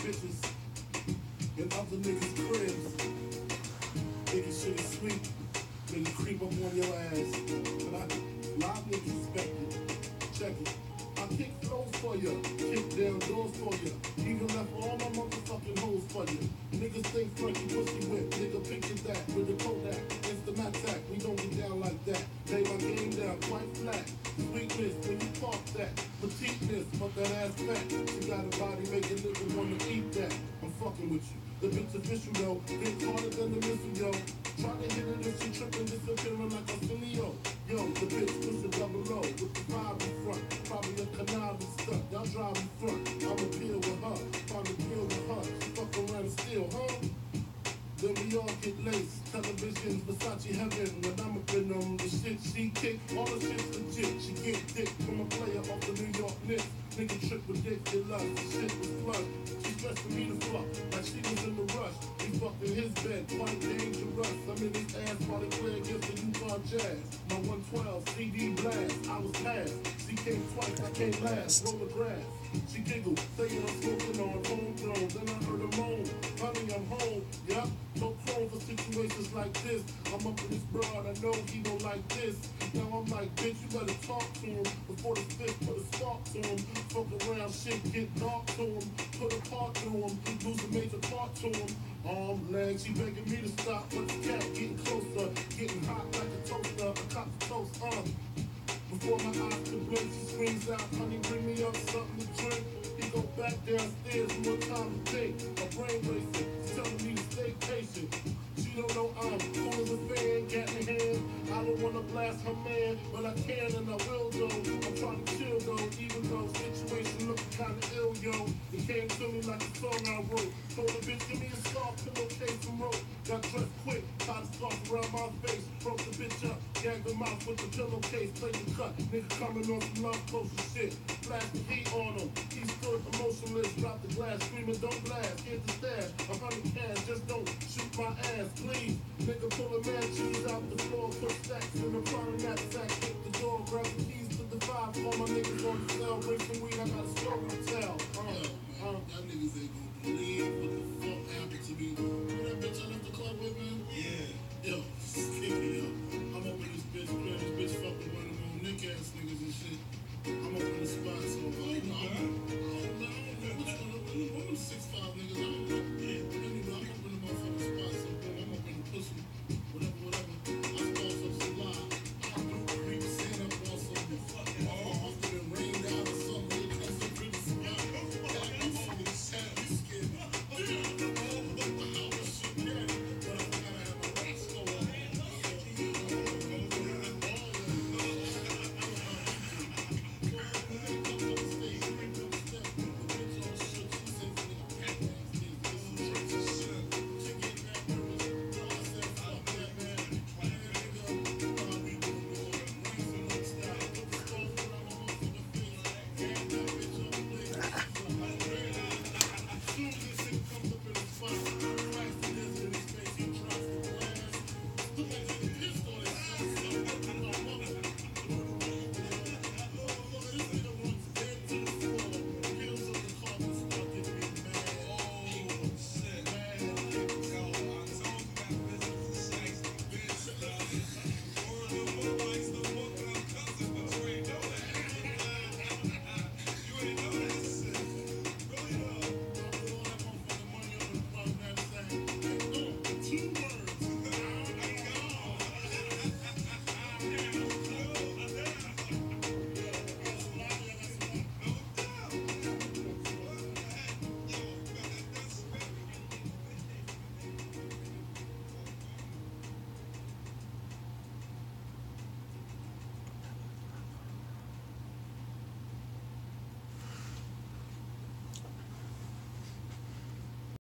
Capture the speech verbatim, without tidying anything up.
bitches in other niggas' cribs. Niggas shit is sweet. Nigga creep up on your ass. But I, live niggas respect it. Check it. I kick flows for ya, kick down doors for ya. Even left all my motherfucking hoes for ya. Niggas think Frankie pussy whip. Nigga picture that with the Kodak. It's the Mattack. We don't get down like that. Lay my game down quite flat. Sweetness when you talk that. Petiteness, but that ass fat. She got a body making nigga wanna eat that. I'm fucking with you. The bitch official though, hit harder than the missile, yo. Try to hit it if she tripping, disappearing like a filio. Yo, the bitch push a double low with the five in front. Probably a conniving stunt, y'all drive in front. I'ma peel with her, find a deal with her. She fuck around and steal, huh? Then we all get laced. Televisions, Versace heaven. When I'm up in them, the shit she kick, all the shit's legit. She get dick from a player off the New York Knicks. Nigga trip ridiculous, the shit was flush. She stressing me to fuck, like she was in the rush. He fucked in his bed, quite dangerous. I'm in his ass while they play against the Utah Jazz. My one twelve C D blast, I was past. She came twice, I came last, roll the grass. She giggled, saying I'm smoking on homegrown. Then I heard her moan, honey, I'm home. Yup, no chrome for situations like this. I'm up in this broad, I know he don't like this. Now I'm like, bitch, you better talk to him before the fifth put a spark to him. Fuck around, shit get dark to him. Put a part to him, lose a major part to him. Arm, legs, she begging me to stop, but the cat getting closer, getting hot like a toaster. I cop the toast, uh. Before my eyes could blink, she screams out, honey, bring me up something to drink. He go back downstairs, one time to think. My brain racing, she's telling me to stay patient. She don't know I'm cool as a fan, cat in hand. I don't wanna blast her man, but I can and I will though. I'm trying to chill though, even though situation looking kinda ill, yo. It came to me like a song I wrote. Told the bitch, give me a soft pillowcase and rope. Got dressed quick, tied a scarf around my face. Broke the bitch up, gagged her mouth with the pillowcase, played the cut. Nigga coming on some love potion shit. Blast the heat on him. He stood emotionless, dropped the glass, screaming, don't blast. Here's the stash, a hundred cash, just don't shoot my ass, please. Nigga pull a man cheese out the floor, put stacks in the front of that sack, hit the door, grab the keys to the vibe. All my niggas on the cell, bring some weed, I got a story to tell. Uh, uh. Y'all niggas ain't gonna believe what the fuck happened to me.